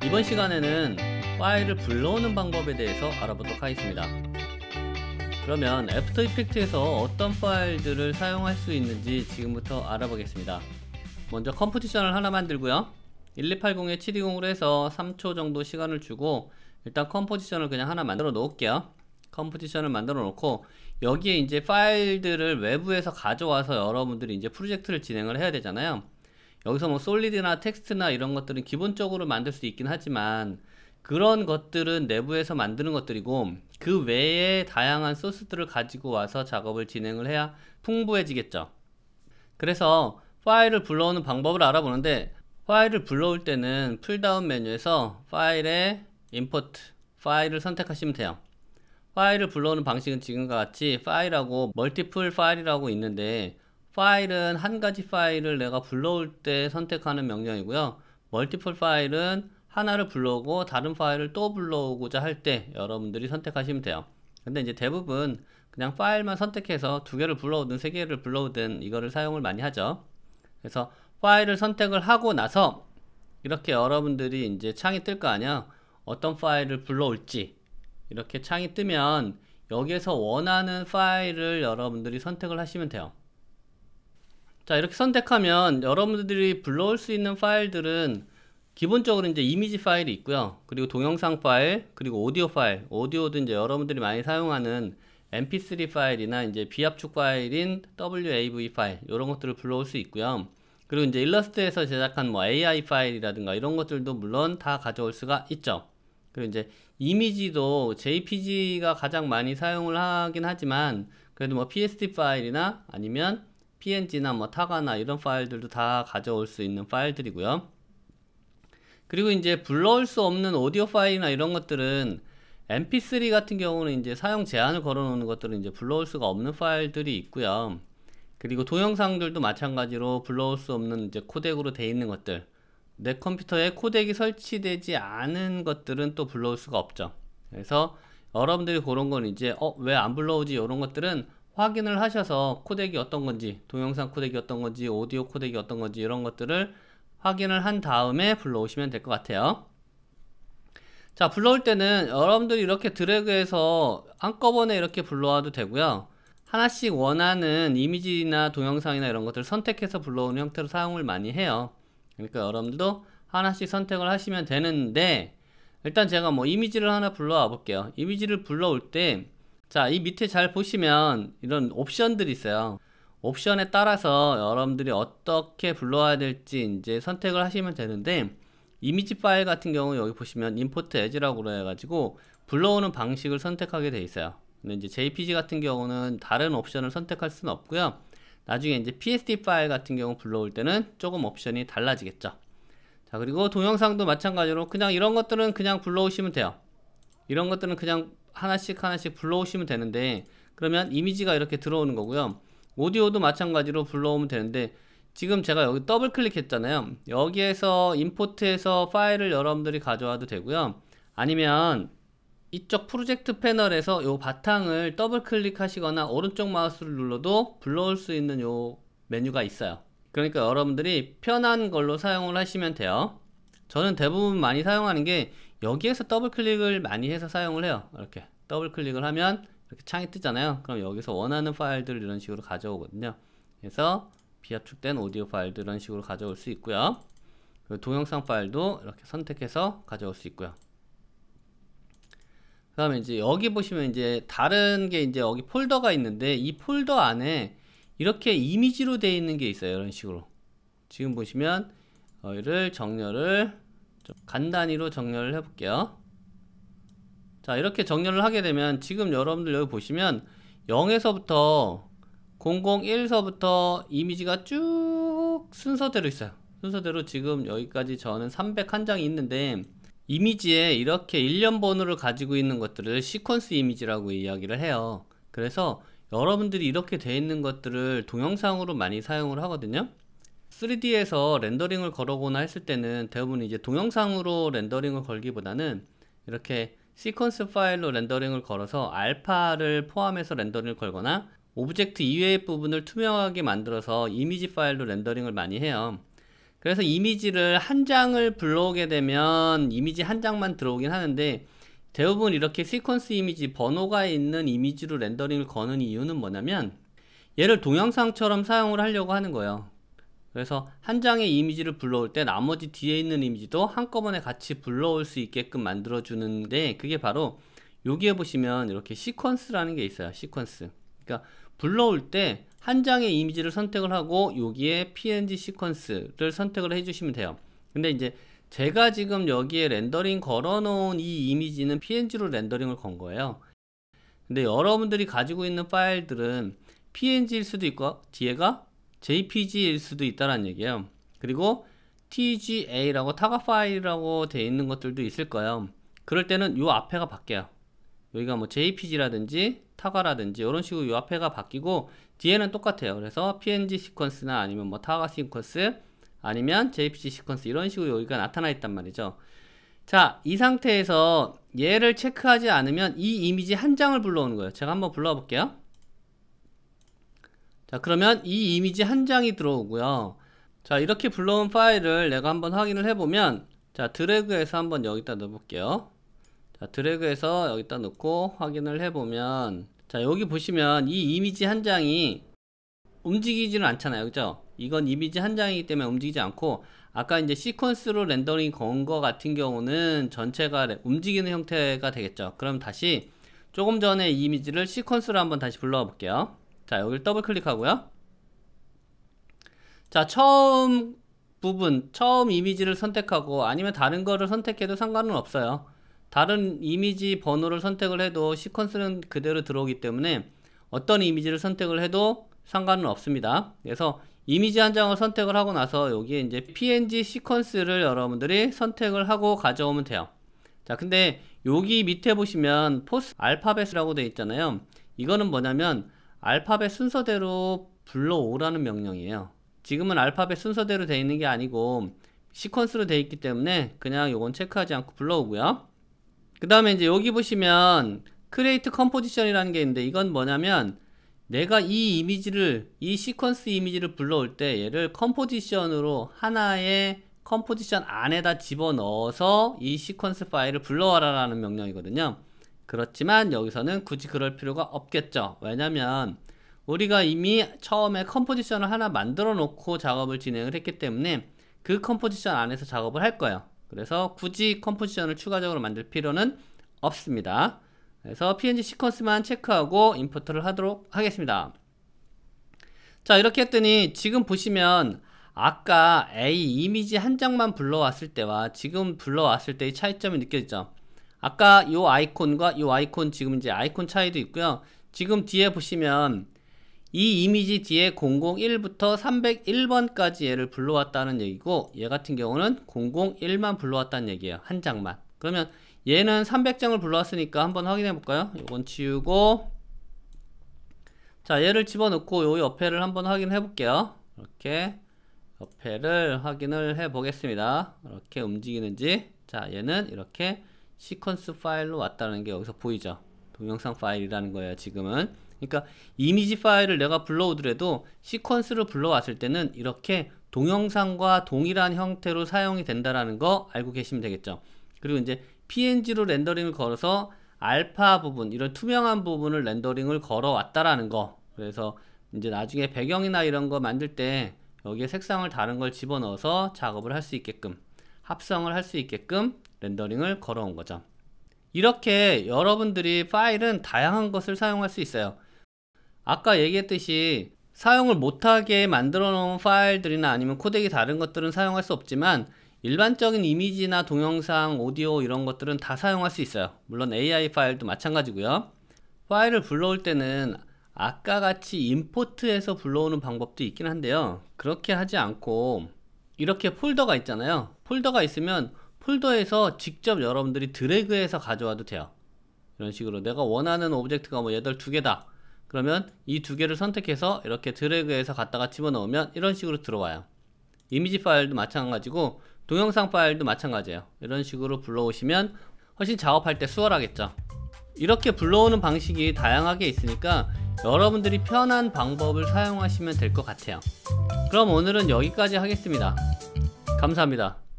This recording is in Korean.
이번 시간에는 파일을 불러오는 방법에 대해서 알아보도록 하겠습니다. 그러면 애프터 이펙트에서 어떤 파일들을 사용할 수 있는지 지금부터 알아보겠습니다. 먼저 컴포지션을 하나 만들고요. 1280에 720으로 해서 3초 정도 시간을 주고 일단 컴포지션을 그냥 하나 만들어 놓을게요. 컴포지션을 만들어 놓고 여기에 이제 파일들을 외부에서 가져와서 여러분들이 이제 프로젝트를 진행을 해야 되잖아요. 여기서 뭐 솔리드나 텍스트나 이런 것들은 기본적으로 만들 수 있긴 하지만 그런 것들은 내부에서 만드는 것들이고 그 외에 다양한 소스들을 가지고 와서 작업을 진행을 해야 풍부해지겠죠. 그래서 파일을 불러오는 방법을 알아보는데, 파일을 불러올 때는 풀다운 메뉴에서 파일에 임포트 파일을 선택하시면 돼요. 파일을 불러오는 방식은 지금과 같이 파일하고 멀티플 파일이라고 있는데, 파일은 한 가지 파일을 내가 불러올 때 선택하는 명령이고요. 멀티플 파일은 하나를 불러오고 다른 파일을 또 불러오고자 할 때 여러분들이 선택하시면 돼요. 근데 이제 대부분 그냥 파일만 선택해서 두 개를 불러오든 세 개를 불러오든 이거를 사용을 많이 하죠. 그래서 파일을 선택을 하고 나서 이렇게 여러분들이 이제 창이 뜰 거 아니야. 어떤 파일을 불러올지 이렇게 창이 뜨면 여기에서 원하는 파일을 여러분들이 선택을 하시면 돼요. 자, 이렇게 선택하면 여러분들이 불러올 수 있는 파일들은 기본적으로 이제 이미지 파일이 있고요. 그리고 동영상 파일, 그리고 오디오 파일, 오디오도 이제 여러분들이 많이 사용하는 mp3 파일이나 이제 비압축 파일인 wav 파일, 이런 것들을 불러올 수 있고요. 그리고 이제 일러스트에서 제작한 뭐 AI 파일이라든가 이런 것들도 물론 다 가져올 수가 있죠. 그리고 이제 이미지도 JPG가 가장 많이 사용을 하긴 하지만 그래도 뭐 PSD 파일이나 아니면 PNG나 뭐 타가나 이런 파일들도 다 가져올 수 있는 파일들이고요. 그리고 이제 불러올 수 없는 오디오 파일이나 이런 것들은 mp3 같은 경우는 이제 사용 제한을 걸어 놓는 것들은 이제 불러올 수가 없는 파일들이 있고요. 그리고 동영상들도 마찬가지로 불러올 수 없는 이제 코덱으로 되어 있는 것들, 내 컴퓨터에 코덱이 설치되지 않은 것들은 또 불러올 수가 없죠. 그래서 여러분들이 그런 건 이제 왜 안 불러오지 이런 것들은 확인을 하셔서 코덱이 어떤 건지, 동영상 코덱이 어떤 건지, 오디오 코덱이 어떤 건지 이런 것들을 확인을 한 다음에 불러오시면 될 것 같아요. 자, 불러올 때는 여러분들이 이렇게 드래그해서 한꺼번에 이렇게 불러와도 되고요. 하나씩 원하는 이미지나 동영상이나 이런 것들을 선택해서 불러오는 형태로 사용을 많이 해요. 그러니까 여러분들도 하나씩 선택을 하시면 되는데, 일단 제가 뭐 이미지를 하나 불러와 볼게요. 이미지를 불러올 때, 자, 이 밑에 잘 보시면 이런 옵션들이 있어요. 옵션에 따라서 여러분들이 어떻게 불러와야 될지 이제 선택을 하시면 되는데, 이미지 파일 같은 경우 여기 보시면 import as라고 해가지고 불러오는 방식을 선택하게 돼 있어요. 근데 이제 JPG 같은 경우는 다른 옵션을 선택할 수는 없고요. 나중에 이제 PSD 파일 같은 경우 불러올 때는 조금 옵션이 달라지겠죠. 자, 그리고 동영상도 마찬가지로 그냥 이런 것들은 그냥 불러오시면 돼요. 이런 것들은 그냥 하나씩 불러오시면 되는데, 그러면 이미지가 이렇게 들어오는 거고요. 오디오도 마찬가지로 불러오면 되는데, 지금 제가 여기 더블 클릭했잖아요. 여기에서 임포트해서 파일을 여러분들이 가져와도 되고요. 아니면 이쪽 프로젝트 패널에서 요 바탕을 더블 클릭하시거나 오른쪽 마우스를 눌러도 불러올 수 있는 요 메뉴가 있어요. 그러니까 여러분들이 편한 걸로 사용을 하시면 돼요. 저는 대부분 많이 사용하는 게 여기에서 더블 클릭을 많이 해서 사용을 해요. 이렇게 더블 클릭을 하면 이렇게 창이 뜨잖아요. 그럼 여기서 원하는 파일들을 이런 식으로 가져오거든요. 그래서 비압축된 오디오 파일도 이런 식으로 가져올 수 있고요. 그리고 동영상 파일도 이렇게 선택해서 가져올 수 있고요. 그 다음에 이제 여기 보시면 이제 다른 게 이제 여기 폴더가 있는데, 이 폴더 안에 이렇게 이미지로 되어 있는 게 있어요. 이런 식으로. 지금 보시면 이를 정렬을 좀 간단히로 정렬을 해 볼게요. 자, 이렇게 정렬을 하게 되면 지금 여러분들 여기 보시면 0에서부터 001서부터 이미지가 쭉 순서대로 있어요. 순서대로 지금 여기까지 저는 301장이 있는데, 이미지에 이렇게 일련 번호를 가지고 있는 것들을 시퀀스 이미지라고 이야기를 해요. 그래서 여러분들이 이렇게 되어 있는 것들을 동영상으로 많이 사용을 하거든요. 3D에서 렌더링을 걸어거나 했을 때는 대부분 이제 동영상으로 렌더링을 걸기보다는 이렇게 시퀀스 파일로 렌더링을 걸어서 알파를 포함해서 렌더링을 걸거나 오브젝트 이외의 부분을 투명하게 만들어서 이미지 파일로 렌더링을 많이 해요. 그래서 이미지를 한 장을 불러오게 되면 이미지 한 장만 들어오긴 하는데, 대부분 이렇게 시퀀스 이미지 번호가 있는 이미지로 렌더링을 거는 이유는 뭐냐면 얘를 동영상처럼 사용을 하려고 하는 거예요. 그래서 한 장의 이미지를 불러올 때 나머지 뒤에 있는 이미지도 한꺼번에 같이 불러올 수 있게끔 만들어 주는데, 그게 바로 여기에 보시면 이렇게 시퀀스라는 게 있어요. 시퀀스. 그러니까 불러올 때 한 장의 이미지를 선택을 하고 여기에 png 시퀀스를 선택을 해주시면 돼요. 근데 이제 제가 지금 여기에 렌더링 걸어 놓은 이 이미지는 png로 렌더링을 건 거예요. 근데 여러분들이 가지고 있는 파일들은 png일 수도 있고 뒤에가 jpg일 수도 있다는 얘기예요. 그리고 tga라고 타가 파일이라고 되어 있는 것들도 있을 거예요. 그럴 때는 요 앞에가 바뀌어요. 여기가 뭐 jpg라든지 타가라든지 이런 식으로 요 앞에가 바뀌고 뒤에는 똑같아요. 그래서 png 시퀀스나 아니면 뭐 타가 시퀀스 아니면 jpg 시퀀스 이런 식으로 여기가 나타나 있단 말이죠. 자, 이 상태에서 얘를 체크하지 않으면 이 이미지 한 장을 불러오는 거예요. 제가 한번 불러와 볼게요. 자, 그러면 이 이미지 한 장이 들어오고요. 자, 이렇게 불러온 파일을 내가 한번 확인을 해보면, 자, 드래그해서 한번 여기다 넣어볼게요. 자, 드래그해서 여기다 넣고 확인을 해보면, 자, 여기 보시면 이 이미지 한 장이 움직이지는 않잖아요. 그죠? 이건 이미지 한 장이기 때문에 움직이지 않고, 아까 이제 시퀀스로 렌더링 건 거 같은 경우는 전체가 움직이는 형태가 되겠죠. 그럼 다시 조금 전에 이 이미지를 시퀀스로 한번 다시 불러와 볼게요. 자, 여기를 더블 클릭하고요. 자, 처음 부분, 처음 이미지를 선택하고 아니면 다른 거를 선택해도 상관은 없어요. 다른 이미지 번호를 선택을 해도 시퀀스는 그대로 들어오기 때문에 어떤 이미지를 선택을 해도 상관은 없습니다. 그래서 이미지 한 장을 선택을 하고 나서 여기에 이제 png 시퀀스를 여러분들이 선택을 하고 가져오면 돼요. 자, 근데 여기 밑에 보시면 포스 알파벳이라고 되어 있잖아요. 이거는 뭐냐면 알파벳 순서대로 불러오라는 명령이에요. 지금은 알파벳 순서대로 되어 있는 게 아니고 시퀀스로 되어 있기 때문에 그냥 요건 체크하지 않고 불러오고요. 그 다음에 이제 여기 보시면 create composition이라는 게 있는데, 이건 뭐냐면 내가 이 이미지를, 이 시퀀스 이미지를 불러올 때 얘를 컴포지션으로 하나의 컴포지션 안에다 집어넣어서 이 시퀀스 파일을 불러와라 라는 명령이거든요. 그렇지만 여기서는 굳이 그럴 필요가 없겠죠. 왜냐면 우리가 이미 처음에 컴포지션을 하나 만들어 놓고 작업을 진행을 했기 때문에 그 컴포지션 안에서 작업을 할 거예요. 그래서 굳이 컴포지션을 추가적으로 만들 필요는 없습니다. 그래서 png 시퀀스만 체크하고 임포트를 하도록 하겠습니다. 자, 이렇게 했더니 지금 보시면 아까 A 이미지 한 장만 불러왔을 때와 지금 불러왔을 때의 차이점이 느껴지죠. 아까 요 아이콘과 요 아이콘, 지금 이제 아이콘 차이도 있고요. 지금 뒤에 보시면 이 이미지 뒤에 001부터 301번까지 얘를 불러왔다는 얘기고, 얘 같은 경우는 001만 불러왔다는 얘기예요. 한 장만. 그러면 얘는 300장을 불러왔으니까 한번 확인해 볼까요? 이건 지우고, 자, 얘를 집어넣고 요 옆에를 한번 확인해 볼게요. 이렇게 옆에를 확인을 해 보겠습니다. 이렇게 움직이는지. 자, 얘는 이렇게 시퀀스 파일로 왔다는 게 여기서 보이죠? 동영상 파일이라는 거예요, 지금은. 그러니까 이미지 파일을 내가 불러오더라도 시퀀스를 불러왔을 때는 이렇게 동영상과 동일한 형태로 사용이 된다라는 거 알고 계시면 되겠죠. 그리고 이제 png로 렌더링을 걸어서 알파 부분, 이런 투명한 부분을 렌더링을 걸어왔다라는 거. 그래서 이제 나중에 배경이나 이런 거 만들 때 여기에 색상을 다른 걸 집어넣어서 작업을 할 수 있게끔, 합성을 할 수 있게끔 렌더링을 걸어온 거죠. 이렇게 여러분들이 파일은 다양한 것을 사용할 수 있어요. 아까 얘기했듯이 사용을 못하게 만들어 놓은 파일들이나 아니면 코덱이 다른 것들은 사용할 수 없지만 일반적인 이미지나 동영상, 오디오 이런 것들은 다 사용할 수 있어요. 물론 AI 파일도 마찬가지고요. 파일을 불러올 때는 아까 같이 임포트해서 불러오는 방법도 있긴 한데요. 그렇게 하지 않고 이렇게 폴더가 있잖아요. 폴더가 있으면 폴더에서 직접 여러분들이 드래그해서 가져와도 돼요. 이런 식으로 내가 원하는 오브젝트가 뭐 얘들 두 개다. 그러면 이 두 개를 선택해서 이렇게 드래그해서 갖다가 집어넣으면 이런 식으로 들어와요. 이미지 파일도 마찬가지고 동영상 파일도 마찬가지예요. 이런 식으로 불러오시면 훨씬 작업할 때 수월하겠죠. 이렇게 불러오는 방식이 다양하게 있으니까 여러분들이 편한 방법을 사용하시면 될 것 같아요. 그럼 오늘은 여기까지 하겠습니다. 감사합니다.